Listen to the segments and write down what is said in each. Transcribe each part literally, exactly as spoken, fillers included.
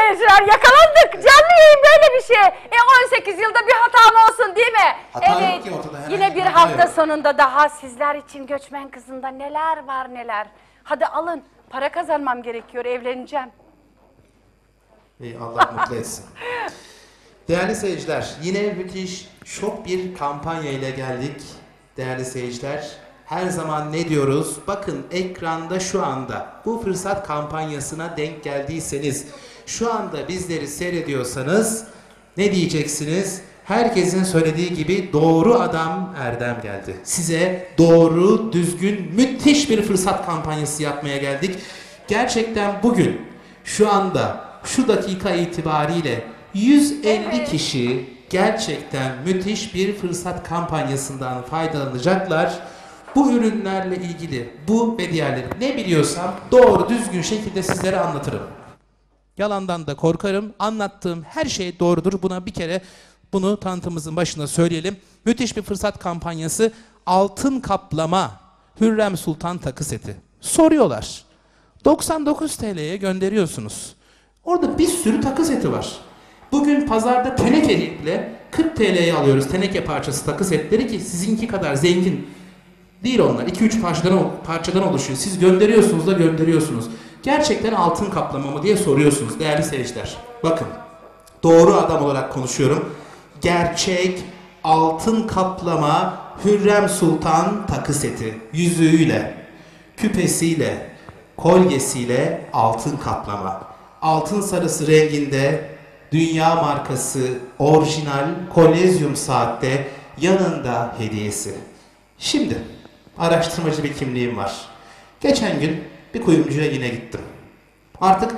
seyirciler, yakalandık. Canlı yayın böyle bir şey. E on sekiz yılda bir hatam olsun değil mi? Hata evet. yok ki ortada, Yine bir hata hafta yok. sonunda daha sizler için Göçmen Kızı'nda neler var neler. Hadi alın. Para kazanmam gerekiyor. Evleneceğim. İyi, Allah mutlu etsin. Değerli seyirciler, yine müthiş, şok bir kampanya ile geldik. Değerli seyirciler, her zaman ne diyoruz? Bakın ekranda şu anda bu fırsat kampanyasına denk geldiyseniz, şu anda bizleri seyrediyorsanız ne diyeceksiniz? Herkesin söylediği gibi doğru adam Erdem geldi. Size doğru, düzgün, müthiş bir fırsat kampanyası yapmaya geldik. Gerçekten bugün, şu anda, şu dakika itibariyle yüz elli Evet. kişi gerçekten müthiş bir fırsat kampanyasından faydalanacaklar. Bu ürünlerle ilgili, bu ve diğerleri ne biliyorsam doğru, düzgün şekilde sizlere anlatırım. Yalandan da korkarım. Anlattığım her şey doğrudur. Buna bir kere bunu tanıtımımızın başında söyleyelim. Müthiş bir fırsat kampanyası. Altın kaplama Hürrem Sultan takı seti. Soruyorlar. doksan dokuz TL'ye gönderiyorsunuz. Orada bir sürü takı seti var. Bugün pazarda tenekelikle kırk TL'ye alıyoruz teneke parçası takı setleri ki sizinki kadar zengin değil onlar. iki üç parçadan, parçadan oluşuyor. Siz gönderiyorsunuz da gönderiyorsunuz. Gerçekten altın kaplama mı diye soruyorsunuz değerli seyirciler. Bakın, doğru adam olarak konuşuyorum. Gerçek altın kaplama Hürrem Sultan takı seti. Yüzüğüyle, küpesiyle, kolyesiyle altın kaplama. Altın sarısı renginde dünya markası orijinal kolezyum saatte yanında hediyesi. Şimdi araştırmacı bir kimliğim var. Geçen gün bir kuyumcuya yine gittim. Artık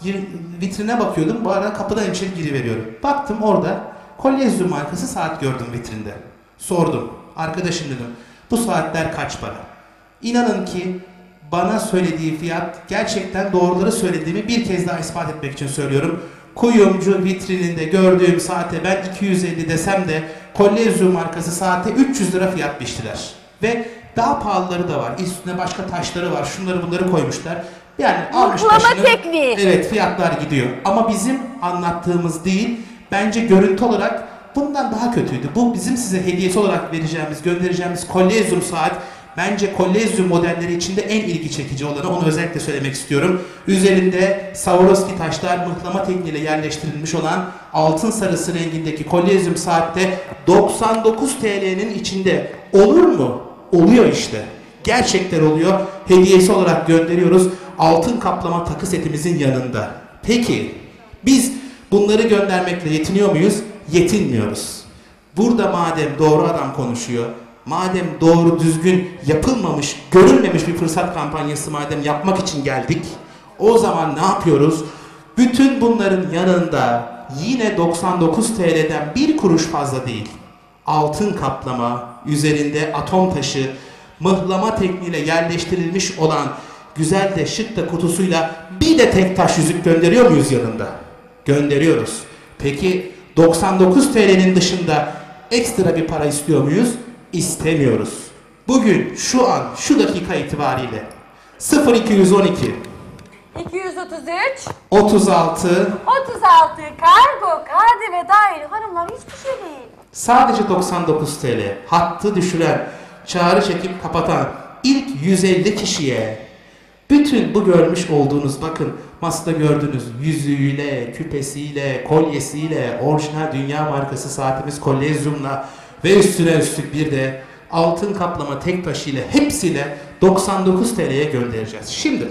vitrine bakıyordum. Bu arada kapıdan içeri giriveriyorum. Baktım orada kolezyum markası saat gördüm vitrinde. Sordum. Arkadaşım dedim, bu saatler kaç para? İnanın ki bana söylediği fiyat, gerçekten doğruları söylediğimi bir kez daha ispat etmek için söylüyorum. Kuyumcu vitrininde gördüğüm saate ben iki yüz elli desem de kolezyum markası saate üç yüz lira fiyat biçtiler. Ve daha pahalıları da var. Üstüne başka taşları var. Şunları bunları koymuşlar. Yani almış taşını. Tekniği. Evet, fiyatlar gidiyor. Ama bizim anlattığımız değil. Bence görüntü olarak bundan daha kötüydü. Bu bizim size hediyesi olarak vereceğimiz, göndereceğimiz kolezyum saat. Bence kolezyum modelleri içinde en ilgi çekici olanı, onu özellikle söylemek istiyorum. Üzerinde Swarovski taşlar mıhlama tekniğiyle yerleştirilmiş olan altın sarısı rengindeki kolezyum saatte doksan dokuz TL'nin içinde. Olur mu? Oluyor işte. Gerçekten oluyor. Hediyesi olarak gönderiyoruz. Altın kaplama takı setimizin yanında. Peki biz bunları göndermekle yetiniyor muyuz? Yetinmiyoruz. Burada madem doğru adam konuşuyor, madem doğru düzgün yapılmamış, görülmemiş bir fırsat kampanyası madem yapmak için geldik, o zaman ne yapıyoruz? Bütün bunların yanında yine doksan dokuz TL'den bir kuruş fazla değil, altın kaplama, üzerinde atom taşı, mıhlama tekniğiyle yerleştirilmiş olan güzel de şık da kutusuyla bir de tek taş yüzük gönderiyor muyuz yanında? Gönderiyoruz. Peki doksan dokuz TL'nin dışında ekstra bir para istiyor muyuz? İstemiyoruz. Bugün, şu an, şu dakika itibariyle sıfır iki yüz on iki iki yüz otuz üç otuz altı otuz altı kargo, K D V dahil hanımlar hiçbir şey değil. sadece doksan dokuz TL hattı düşüren, çağrı çekip kapatan ilk yüz elli kişiye bütün bu görmüş olduğunuz, bakın masada gördüğünüz yüzüğüyle, küpesiyle, kolyesiyle, orijinal dünya markası saatimiz kolezyumla ve üstüne üstlük bir de altın kaplama tek taşıyla, hepsiyle doksan dokuz TL'ye göndereceğiz. Şimdi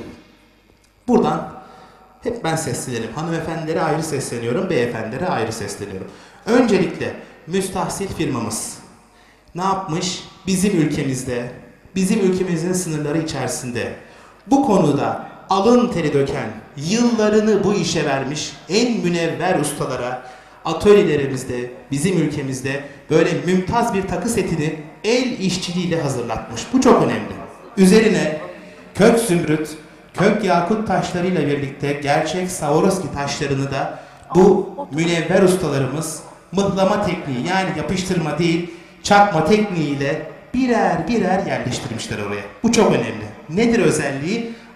buradan hep ben seslenirim. Hanımefendilere ayrı sesleniyorum, beyefendilere ayrı sesleniyorum. Öncelikle müstahsil firmamız ne yapmış? Bizim ülkemizde, bizim ülkemizin sınırları içerisinde bu konuda alın teri döken, yıllarını bu işe vermiş en münevver ustalara atölyelerimizde, bizim ülkemizde böyle mümtaz bir takı setini el işçiliğiyle hazırlatmış. Bu çok önemli. Üzerine kök zümrüt, kök yakut taşlarıyla birlikte gerçek Swarovski taşlarını da bu münevver ustalarımız mıhlama tekniği, yani yapıştırma değil, çakma tekniğiyle birer birer yerleştirmişler oraya. Bu çok önemli. Nedir özelliği?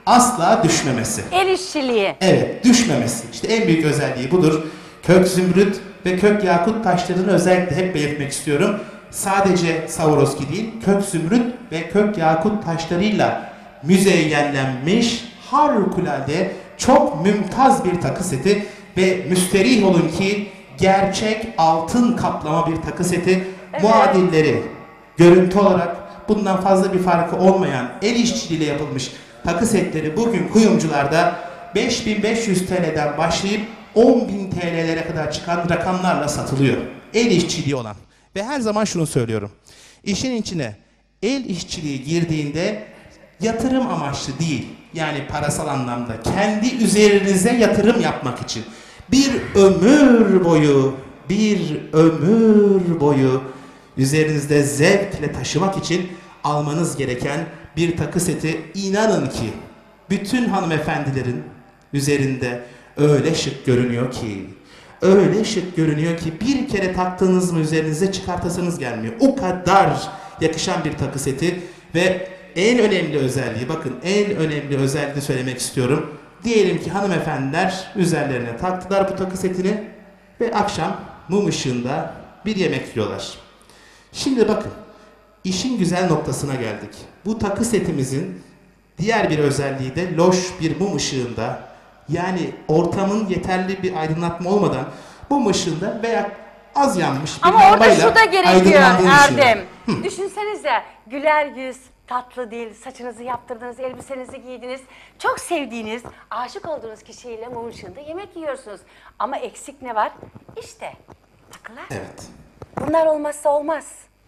asla düşmemesi. El işçiliği. Evet, düşmemesi. İşte en büyük özelliği budur. Kök zümrüt ve kök yakut taşlarını özellikle hep belirtmek istiyorum. Sadece Swarovski değil, kök zümrüt ve kök yakut taşlarıyla müzeyyenlenmiş harikulade çok mümtaz bir takı seti ve müsterih olun ki gerçek altın kaplama bir takı seti. Evet. Muadilleri görüntü olarak bundan fazla bir farkı olmayan el işçiliğiyle yapılmış takı setleri bugün kuyumcularda beş bin beş yüz T L'den başlayıp on bin T L'lere kadar çıkan rakamlarla satılıyor. El işçiliği olan. Ve her zaman şunu söylüyorum. İşin içine el işçiliği girdiğinde yatırım amaçlı değil. Yani parasal anlamda kendi üzerinize yatırım yapmak için. Bir ömür boyu, bir ömür boyu üzerinizde zevkle taşımak için almanız gereken bir takı seti. İnanın ki bütün hanımefendilerin üzerinde öyle şık görünüyor ki, öyle şık görünüyor ki bir kere taktığınız mı üzerinize çıkartasınız gelmiyor. O kadar yakışan bir takı seti ve en önemli özelliği, bakın en önemli özelliği söylemek istiyorum. Diyelim ki hanımefendiler üzerlerine taktılar bu takı setini ve akşam mum ışığında bir yemek yiyorlar. Şimdi bakın, işin güzel noktasına geldik. Bu takı setimizin diğer bir özelliği de loş bir mum ışığında, yani ortamın yeterli bir aydınlatma olmadan mum ışığında veya az yanmış bir Ama orada lambayla şu da gerekiyor aydınlandığını Erdem. düşünün. Hı. Düşünsenize, güler yüz, tatlı dil, saçınızı yaptırdınız, elbisenizi giydiniz. Çok sevdiğiniz, aşık olduğunuz kişiyle mum ışığında yemek yiyorsunuz. Ama eksik ne var? İşte takılar. Evet. Bunlar olmazsa olmaz.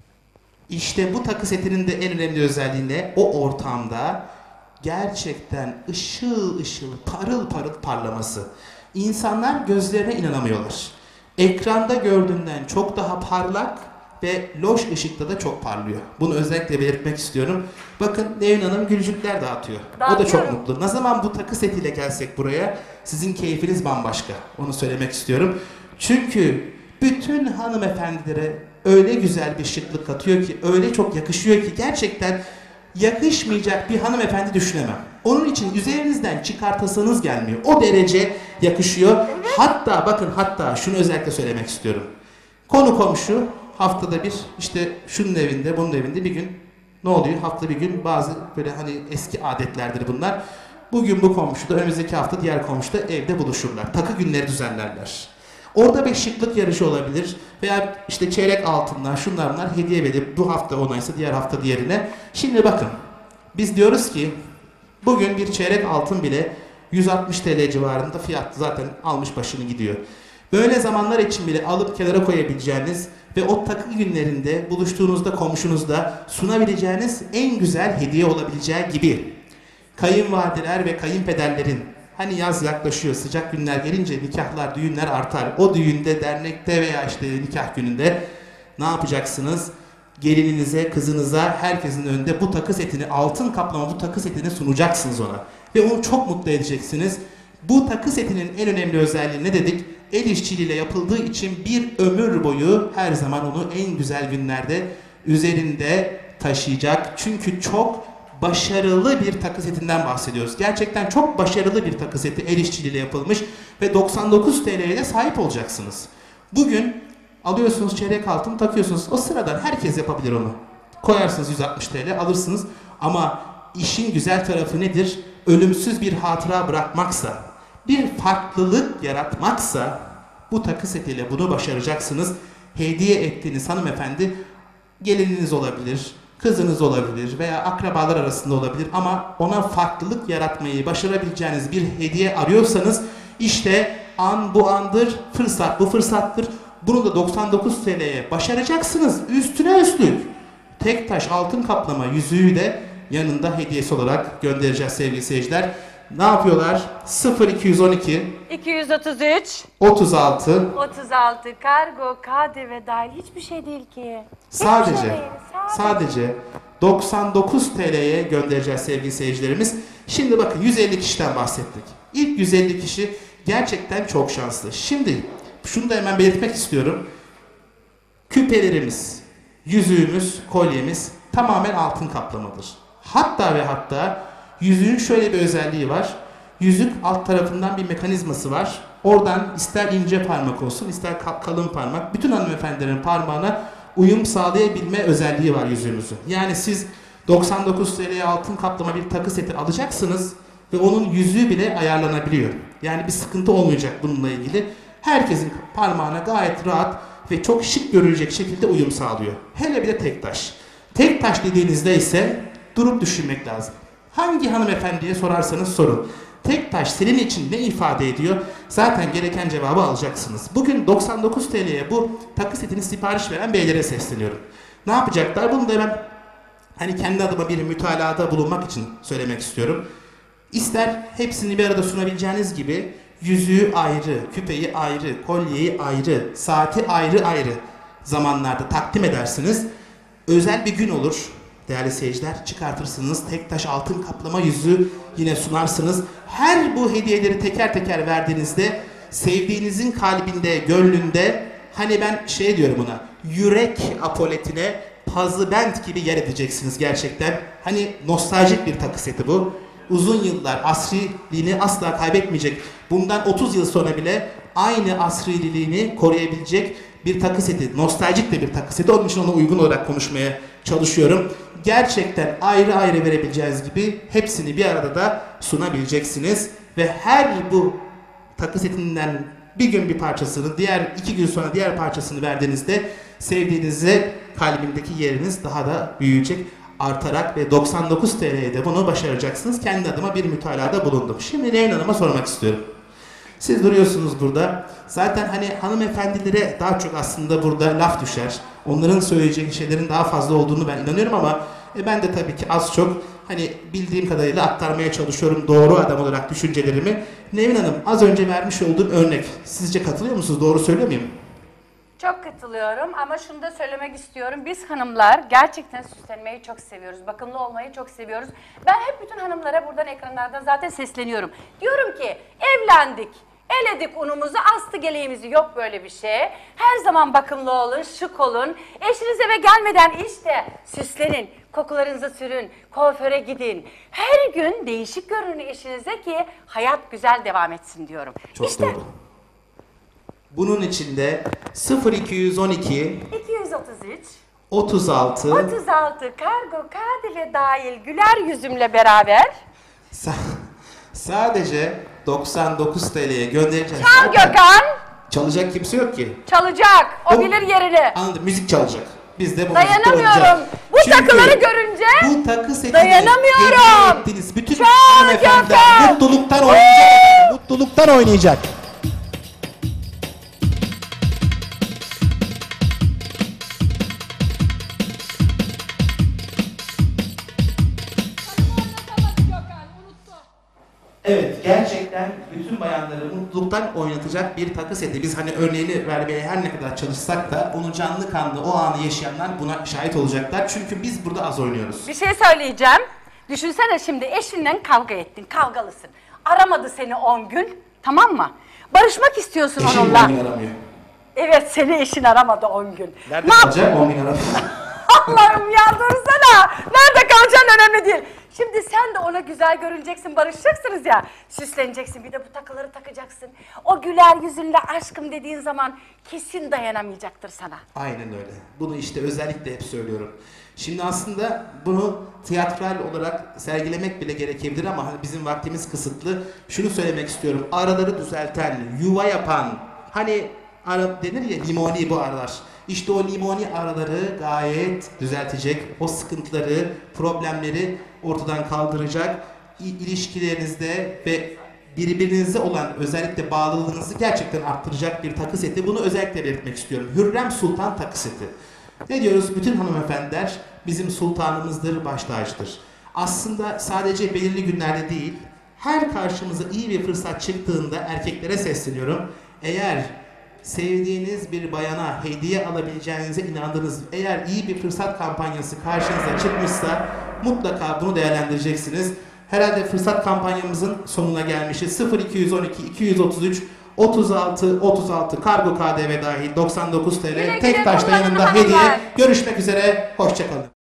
İşte bu takı setinin de en önemli özelliği ne? O ortamda gerçekten ışıl ışıl, parıl parıl parlaması. İnsanlar gözlerine inanamıyorlar. Ekranda gördüğünden çok daha parlak ve loş ışıkta da çok parlıyor. Bunu özellikle belirtmek istiyorum. Bakın Nevin Hanım gülücükler dağıtıyor. O da çok Dağıtıyorum. mutlu. Ne zaman bu takı setiyle gelsek buraya sizin keyfiniz bambaşka. Onu söylemek istiyorum. Çünkü bütün hanımefendilere öyle güzel bir şıklık katıyor ki, öyle çok yakışıyor ki gerçekten yakışmayacak bir hanımefendi düşünemem. Onun için üzerinizden çıkartasanız gelmiyor. O derece yakışıyor. Hatta bakın hatta şunu özellikle söylemek istiyorum. Konu komşu haftada bir işte şunun evinde bunun evinde bir gün ne oluyor? Hafta bir gün bazı böyle hani eski adetlerdir bunlar. Bugün bu komşu da önümüzdeki hafta diğer komşu da evde buluşurlar. Takı günleri düzenlerler. Orada bir şıklık yarışı olabilir veya işte çeyrek altınlar, şunlar bunlar hediye verip bu hafta onaysa diğer hafta diğerine. Şimdi bakın biz diyoruz ki bugün bir çeyrek altın bile yüz altmış T L civarında fiyat zaten almış başını gidiyor. Böyle zamanlar için bile alıp kenara koyabileceğiniz ve o takı günlerinde buluştuğunuzda komşunuzda sunabileceğiniz en güzel hediye olabileceği gibi kayınvalideler ve kayınpederlerin hani yaz yaklaşıyor, sıcak günler gelince nikahlar, düğünler artar. O düğünde, dernekte veya işte nikah gününde ne yapacaksınız? Gelininize, kızınıza, herkesin önünde bu takı setini, altın kaplama bu takı setini sunacaksınız ona. Ve onu çok mutlu edeceksiniz. Bu takı setinin en önemli özelliği ne dedik? El işçiliğiyle yapıldığı için bir ömür boyu her zaman onu en güzel günlerde üzerinde taşıyacak. Çünkü çok başarılı bir takı setinden bahsediyoruz. Gerçekten çok başarılı bir takı seti, el işçiliğiyle yapılmış ve doksan dokuz T L'ye de sahip olacaksınız. Bugün alıyorsunuz çeyrek altın takıyorsunuz. O sıradan herkes yapabilir onu. Koyarsınız yüz altmış T L alırsınız ama işin güzel tarafı nedir? Ölümsüz bir hatıra bırakmaksa, bir farklılık yaratmaksa bu takı setiyle bunu başaracaksınız. Hediye ettiğiniz hanımefendi gelininiz olabilir, kızınız olabilir veya akrabalar arasında olabilir ama ona farklılık yaratmayı başarabileceğiniz bir hediye arıyorsanız işte an bu andır, fırsat bu fırsattır. Bunu da doksan dokuz T L'ye başaracaksınız. Üstüne üstlük tek taş altın kaplama yüzüğü de yanında hediyesi olarak göndereceğiz sevgili seyirciler. Ne yapıyorlar? sıfır iki yüz on iki iki yüz otuz üç otuz altı otuz altı kargo, K D V dahil hiçbir şey değil ki. Hiçbir sadece şey değil, sadece doksan dokuz T L'ye göndereceğiz sevgili seyircilerimiz. Şimdi bakın yüz elli kişiden bahsettik. İlk yüz elli kişi gerçekten çok şanslı. Şimdi şunu da hemen belirtmek istiyorum. Küpelerimiz, yüzüğümüz, kolyemiz tamamen altın kaplamadır. Hatta ve hatta Yüzüğün şöyle bir özelliği var. Yüzük alt tarafından bir mekanizması var. Oradan ister ince parmak olsun, ister kalın parmak, bütün hanımefendilerin parmağına uyum sağlayabilme özelliği var yüzüğümüzün. Yani siz doksan dokuz T L'ye altın kaplama bir takı seti alacaksınız ve onun yüzüğü bile ayarlanabiliyor. Yani bir sıkıntı olmayacak bununla ilgili. Herkesin parmağına gayet rahat ve çok şık görülecek şekilde uyum sağlıyor. Hele bir de tek taş. Tek taş dediğinizde ise durup düşünmek lazım. Hangi hanımefendiye sorarsanız sorun. Tek taş senin için ne ifade ediyor? Zaten gereken cevabı alacaksınız. Bugün doksan dokuz T L'ye bu takı setini sipariş veren beylere sesleniyorum. Ne yapacaklar? Bunu da ben hani kendi adıma bir mütalaada bulunmak için söylemek istiyorum. İster hepsini bir arada sunabileceğiniz gibi yüzüğü ayrı, küpeyi ayrı, kolyeyi ayrı, saati ayrı ayrı zamanlarda takdim edersiniz. Özel bir gün olur. Değerli seyirciler, çıkartırsınız, tek taş altın kaplama yüzüğü yine sunarsınız. Her bu hediyeleri teker teker verdiğinizde sevdiğinizin kalbinde, gönlünde, hani ben şey diyorum ona, yürek apoletine pazı bent gibi yer edeceksiniz gerçekten. Hani nostaljik bir takı seti bu. Uzun yıllar asriliğini asla kaybetmeyecek. Bundan otuz yıl sonra bile aynı asrililiğini koruyabilecek bir takı seti. Nostaljik de bir takı seti. Onun için ona uygun olarak konuşmaya çalışıyorum. Gerçekten ayrı ayrı verebileceğiniz gibi hepsini bir arada da sunabileceksiniz. Ve her bu takı setinden bir gün bir parçasını, diğer iki gün sonra diğer parçasını verdiğinizde sevdiğinize kalbindeki yeriniz daha da büyüyecek, artarak ve doksan dokuz T L'ye de bunu başaracaksınız. Kendi adıma bir mütalada bulundum. Şimdi Nevin Hanım'a sormak istiyorum. Siz duruyorsunuz burada. Zaten hani hanımefendilere daha çok aslında burada laf düşer. Onların söyleyeceği şeylerin daha fazla olduğunu ben inanıyorum ama e, ben de tabii ki az çok hani bildiğim kadarıyla aktarmaya çalışıyorum doğru adam olarak düşüncelerimi. Nevin Hanım, az önce vermiş olduğum örnek. Sizce katılıyor musunuz? Doğru söylüyor muyum? Çok katılıyorum ama şunu da söylemek istiyorum. Biz hanımlar gerçekten süslenmeyi çok seviyoruz. Bakımlı olmayı çok seviyoruz. Ben hep bütün hanımlara buradan ekranlardan zaten sesleniyorum. Diyorum ki evlendik. Eledik unumuzu, astı geleğimizi, yok böyle bir şey. Her zaman bakımlı olun, şık olun. Eşiniz eve gelmeden işte süslenin, kokularınızı sürün, kuaföre gidin. Her gün değişik görünün eşinize ki hayat güzel devam etsin diyorum. Çok işte, doğru. Bunun içinde sıfır iki yüz on iki iki yüz otuz üç otuz altı otuz altı kargo K D V dahil güler yüzümle beraber Sa sadece doksan dokuz T L'ye göndereceğiz. Çal Gökhan Çalacak kimse yok ki. çalacak. O, O- bilir yerini. Anladım, müzik çalacak. Biz de bu müzikte Dayanamıyorum. oynayacağız. Bu Çünkü takıları görünce bu takı setini dayanamıyorum. hediye ettiniz. Bütün Çal hanımefendiler Gökhan. mutluluktan oynayacak. efendim, Mutluluktan oynayacak. Evet, gerçekten bütün bayanları mutluluktan oynatacak bir takı seti. Biz hani örneğini vermeye her ne kadar çalışsak da onu canlı kanlı o anı yaşayanlar buna şahit olacaklar. Çünkü biz burada az oynuyoruz. Bir şey söyleyeceğim. Düşünsene şimdi eşinle kavga ettin, kavgalısın. Aramadı seni on gün, tamam mı? Barışmak istiyorsun Eşim onunla. beni aramıyor. Evet, seni eşin aramadı on gün. Nerede Ne yap- kalacak? on bin aramıyor. Allah'ım ya dursana. Nerede kalacaksın önemli değil. Şimdi sen de ona güzel görüneceksin, barışacaksınız ya. Süsleneceksin, bir de bu takıları takacaksın. O güler yüzünle aşkım dediğin zaman kesin dayanamayacaktır sana. Aynen öyle. Bunu işte özellikle hep söylüyorum. Şimdi aslında bunu tiyatral olarak sergilemek bile gerekebilir ama hani bizim vaktimiz kısıtlı. Şunu söylemek istiyorum. Araları düzelten, yuva yapan, hani ara denir ya limoni bu aralar. İşte o limoni araları gayet düzeltecek. O sıkıntıları, problemleri ortadan kaldıracak. İ- ilişkilerinizde ve birbirinize olan özellikle bağlılığınızı gerçekten arttıracak bir takı seti. Bunu özellikle belirtmek istiyorum. Hürrem Sultan takı seti. Ne diyoruz? Bütün hanımefendiler bizim sultanımızdır, baş tacıdır. Aslında sadece belirli günlerde değil, her karşımıza iyi bir fırsat çıktığında erkeklere sesleniyorum. Eğer sevdiğiniz bir bayana hediye alabileceğinize inandığınız, eğer iyi bir fırsat kampanyası karşınıza çıkmışsa mutlaka bunu değerlendireceksiniz. Herhalde fırsat kampanyamızın sonuna gelmişiz. sıfır iki yüz on iki iki yüz otuz üç otuz altı otuz altı kargo K D V dahil doksan dokuz T L Güle güle tek taşla kullanın yanında hanımlar. hediye. Görüşmek üzere. Hoşça kalın.